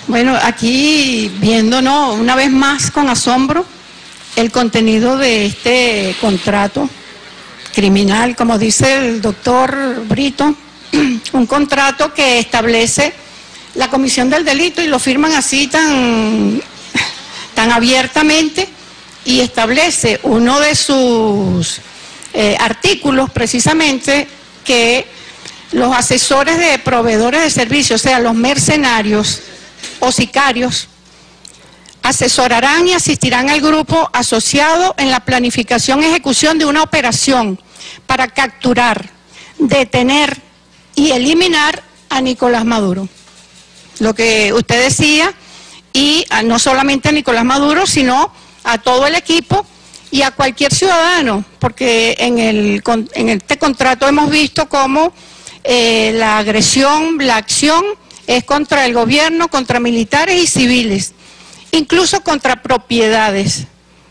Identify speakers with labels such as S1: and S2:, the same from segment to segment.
S1: Bueno, aquí viendo, ¿no?, una vez más con asombro el contenido de este contrato criminal, como dice el doctor Brito, un contrato que establece la comisión del delito y lo firman así tan abiertamente, y establece uno de sus artículos precisamente que los asesores de proveedores de servicios, o sea, los mercenarios o sicarios, asesorarán y asistirán al grupo asociado en la planificación y ejecución de una operación para capturar, detener y eliminar a Nicolás Maduro. Lo que usted decía, y no solamente a Nicolás Maduro, sino a todo el equipo y a cualquier ciudadano, porque en este contrato hemos visto cómo la agresión, la acción es contra el gobierno, contra militares y civiles, incluso contra propiedades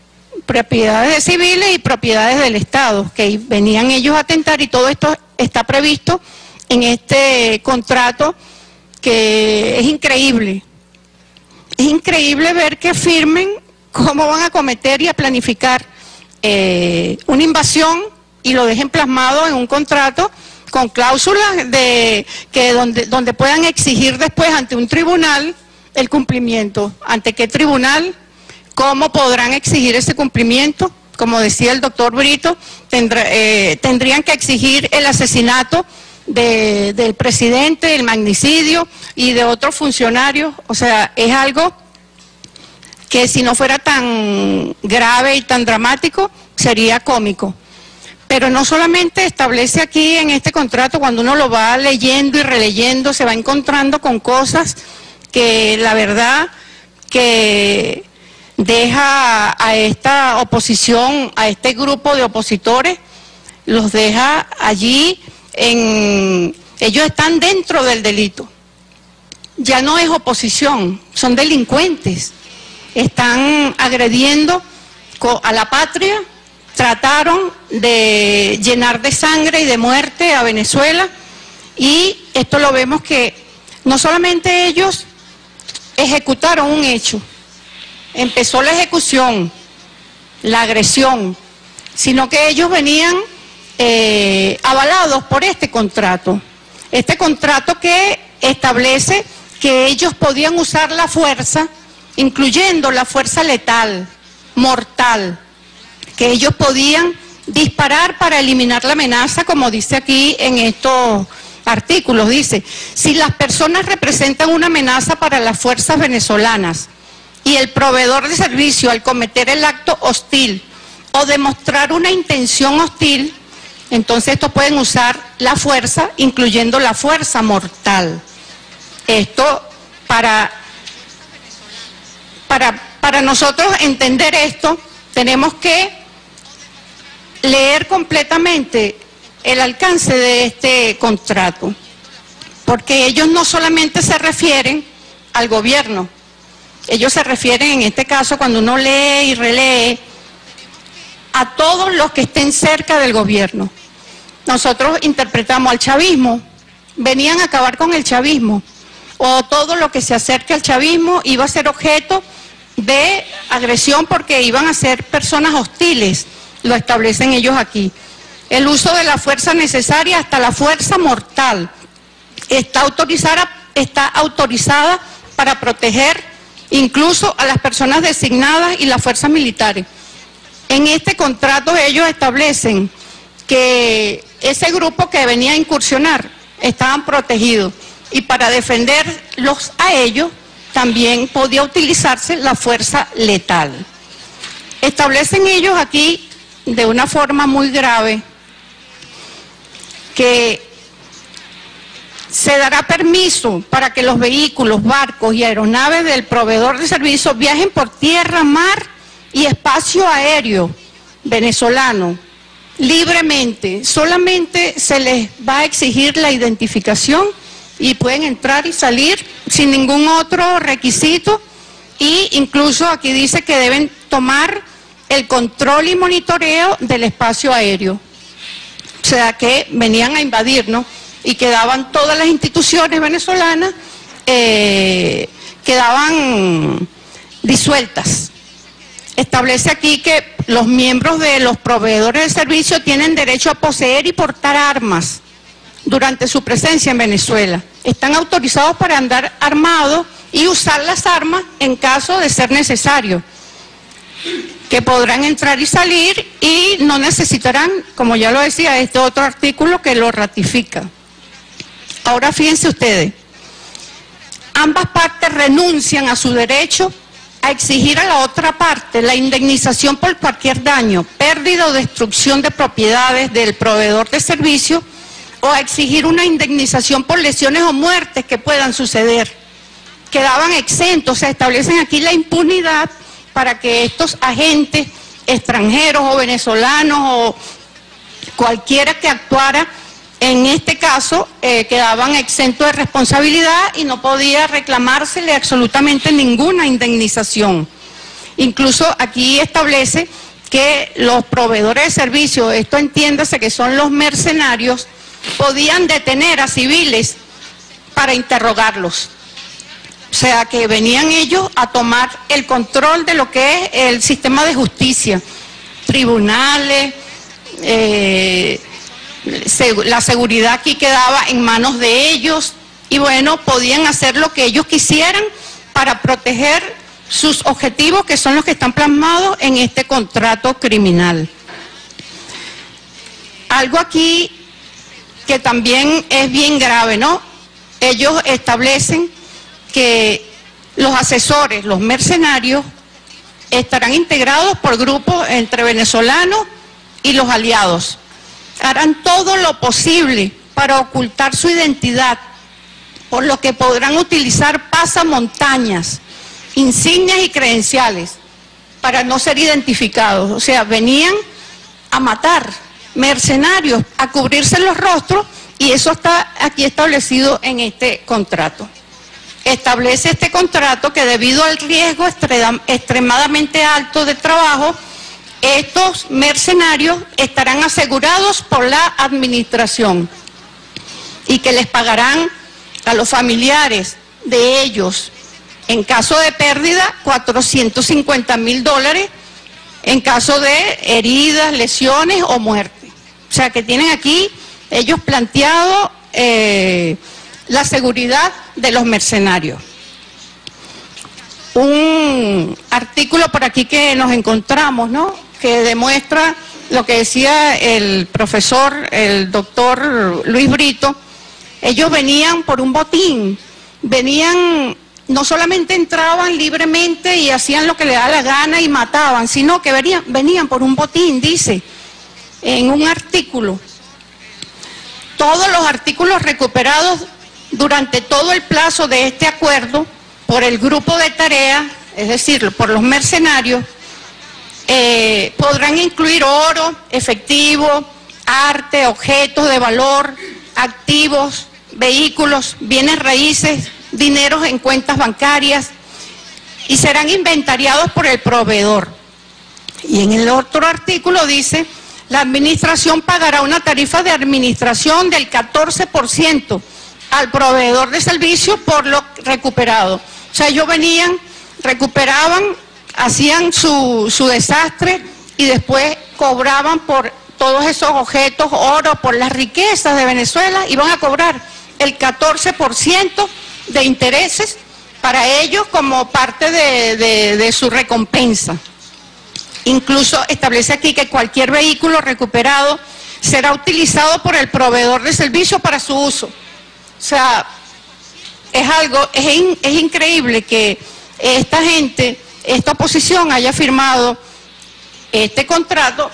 S1: de civiles y propiedades del Estado, que venían ellos a atentar, y todo esto está previsto en este contrato, que es increíble. Es increíble ver que firmen cómo van a cometer y a planificar una invasión y lo dejen plasmado en un contrato con cláusulas donde puedan exigir después ante un tribunal el cumplimiento. ¿Ante qué tribunal? ¿Cómo podrán exigir ese cumplimiento? Como decía el doctor Brito, tendrían que exigir el asesinato del presidente, el magnicidio y de otros funcionarios. O sea, es algo que si no fuera tan grave y tan dramático, sería cómico. Pero no solamente establece aquí en este contrato, cuando uno lo va leyendo y releyendo, se va encontrando con cosas que la verdad que deja a esta oposición, a este grupo de opositores, los deja allí, ellos están dentro del delito. Ya no es oposición, son delincuentes. Están agrediendo a la patria, trataron de llenar de sangre y de muerte a Venezuela, y esto lo vemos que no solamente ellos ejecutaron un hecho, empezó la ejecución, la agresión, sino que ellos venían avalados por este contrato que establece que ellos podían usar la fuerza, incluyendo la fuerza letal, mortal, que ellos podían disparar para eliminar la amenaza, como dice aquí en estos artículos. Dice, si las personas representan una amenaza para las fuerzas venezolanas y el proveedor de servicio al cometer el acto hostil o demostrar una intención hostil, entonces estos pueden usar la fuerza, incluyendo la fuerza mortal. Esto para nosotros entender esto, tenemos que leer completamente el alcance de este contrato, porque ellos no solamente se refieren al gobierno, ellos se refieren, en este caso, cuando uno lee y relee, a todos los que estén cerca del gobierno. Nosotros interpretamos al chavismo, venían a acabar con el chavismo, o todo lo que se acerque al chavismo iba a ser objeto de agresión porque iban a ser personas hostiles, lo establecen ellos aquí. El uso de la fuerza necesaria hasta la fuerza mortal está autorizada para proteger incluso a las personas designadas y las fuerzas militares. En este contrato ellos establecen que ese grupo que venía a incursionar estaban protegidos, y para defenderlos a ellos también podía utilizarse la fuerza letal. Establecen ellos aquí de una forma muy grave que se dará permiso para que los vehículos, barcos y aeronaves del proveedor de servicios viajen por tierra, mar y espacio aéreo venezolano libremente. Solamente se les va a exigir la identificación y pueden entrar y salir sin ningún otro requisito, y incluso aquí dice que deben tomar el control y monitoreo del espacio aéreo. O sea que venían a invadirnos y quedaban todas las instituciones venezolanas que quedaban disueltas. Establece aquí que los miembros de los proveedores de servicio tienen derecho a poseer y portar armas durante su presencia en Venezuela. Están autorizados para andar armados y usar las armas en caso de ser necesario, que podrán entrar y salir y no necesitarán, como ya lo decía, este otro artículo que lo ratifica. Ahora fíjense ustedes, ambas partes renuncian a su derecho a exigir a la otra parte la indemnización por cualquier daño, pérdida o destrucción de propiedades del proveedor de servicio, o a exigir una indemnización por lesiones o muertes que puedan suceder. Quedaban exentos, se establecen aquí la impunidad para que estos agentes extranjeros o venezolanos o cualquiera que actuara en este caso quedaban exentos de responsabilidad y no podía reclamársele absolutamente ninguna indemnización. Incluso aquí establece que los proveedores de servicios, esto entiéndase que son los mercenarios, podían detener a civiles para interrogarlos. O sea, que venían ellos a tomar el control de lo que es el sistema de justicia, tribunales, la seguridad aquí quedaba en manos de ellos y bueno, podían hacer lo que ellos quisieran para proteger sus objetivos, que son los que están plasmados en este contrato criminal. Algo aquí que también es bien grave, ¿no? Ellos establecen que los asesores, los mercenarios, estarán integrados por grupos entre venezolanos y los aliados. Harán todo lo posible para ocultar su identidad, por lo que podrán utilizar pasamontañas, insignias y credenciales para no ser identificados. O sea, venían a matar, mercenarios, a cubrirse los rostros, y eso está aquí establecido en este contrato. Establece este contrato que debido al riesgo extremadamente alto de trabajo, estos mercenarios estarán asegurados por la administración y que les pagarán a los familiares de ellos, en caso de pérdida, $450.000, en caso de heridas, lesiones o muerte. O sea que tienen aquí ellos planteado la seguridad de los mercenarios. Un artículo por aquí que nos encontramos, ¿no?, que demuestra lo que decía el profesor, el doctor Luis Brito. Ellos venían por un botín, venían, no solamente entraban libremente y hacían lo que les da la gana y mataban, sino que venían por un botín, dice en un artículo. Todos los artículos recuperados durante todo el plazo de este acuerdo por el grupo de tarea, es decir, por los mercenarios, podrán incluir oro, efectivo, arte, objetos de valor, activos, vehículos, bienes raíces, dineros en cuentas bancarias, y serán inventariados por el proveedor. Y en el otro artículo dice: la administración pagará una tarifa de administración del 14% al proveedor de servicio por lo recuperado. O sea, ellos venían, recuperaban, hacían su desastre y después cobraban por todos esos objetos, oro, por las riquezas de Venezuela, iban a cobrar el 14% de intereses para ellos como parte de su recompensa. Incluso establece aquí que cualquier vehículo recuperado será utilizado por el proveedor de servicio para su uso. O sea, es increíble que esta gente, esta oposición haya firmado este contrato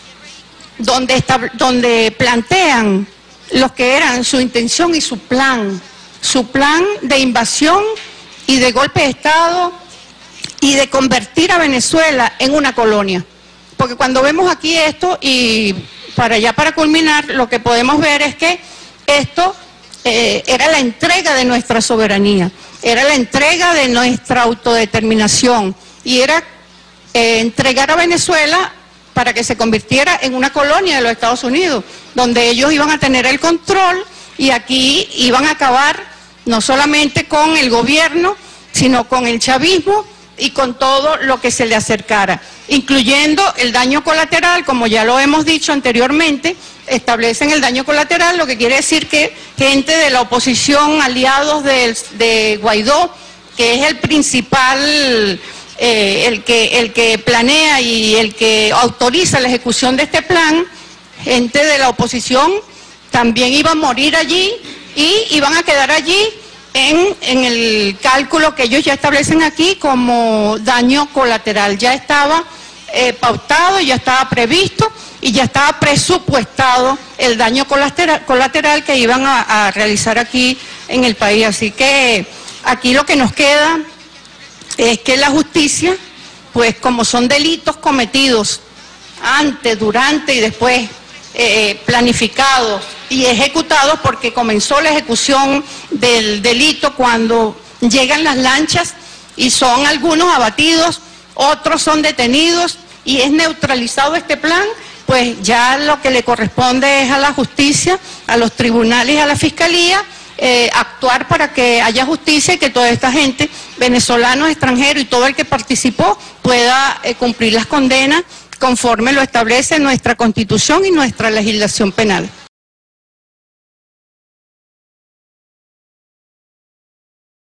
S1: donde plantean lo que eran su intención y su plan de invasión y de golpe de Estado y de convertir a Venezuela en una colonia. Porque cuando vemos aquí esto, y para culminar, lo que podemos ver es que esto era la entrega de nuestra soberanía, era la entrega de nuestra autodeterminación, y era entregar a Venezuela para que se convirtiera en una colonia de los Estados Unidos, donde ellos iban a tener el control y aquí iban a acabar no solamente con el gobierno, sino con el chavismo y con todo lo que se le acercara, incluyendo el daño colateral, como ya lo hemos dicho anteriormente. Establecen el daño colateral, lo que quiere decir que gente de la oposición, aliados de Guaidó, que es el principal, el que planea y el que autoriza la ejecución de este plan, gente de la oposición también iba a morir allí y iban a quedar allí en el cálculo que ellos ya establecen aquí como daño colateral. Ya estaba pautado, ya estaba previsto y ya estaba presupuestado el daño colateral que iban a realizar aquí en el país. Así que aquí lo que nos queda es que la justicia, pues como son delitos cometidos antes, durante y después, planificados y ejecutados, porque comenzó la ejecución del delito cuando llegan las lanchas y son algunos abatidos, otros son detenidos y es neutralizado este plan, pues ya lo que le corresponde es a la justicia, a los tribunales y a la fiscalía, actuar para que haya justicia y que toda esta gente, venezolanos, extranjeros y todo el que participó, pueda cumplir las condenas conforme lo establece nuestra Constitución y nuestra legislación penal.